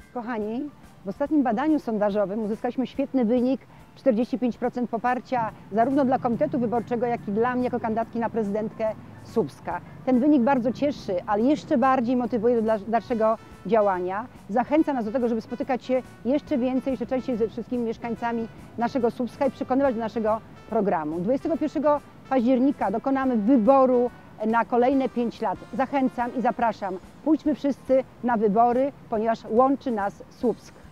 Kochani, w ostatnim badaniu sondażowym uzyskaliśmy świetny wynik, 45% poparcia zarówno dla Komitetu Wyborczego, jak i dla mnie jako kandydatki na prezydentkę Słupska. Ten wynik bardzo cieszy, ale jeszcze bardziej motywuje do dalszego działania. Zachęca nas do tego, żeby spotykać się jeszcze więcej, jeszcze częściej ze wszystkimi mieszkańcami naszego Słupska i przekonywać do naszego programu. 21 października dokonamy wyboru na kolejne 5 lat. Zachęcam i zapraszam. Pójdźmy wszyscy na wybory, ponieważ łączy nas Słupsk.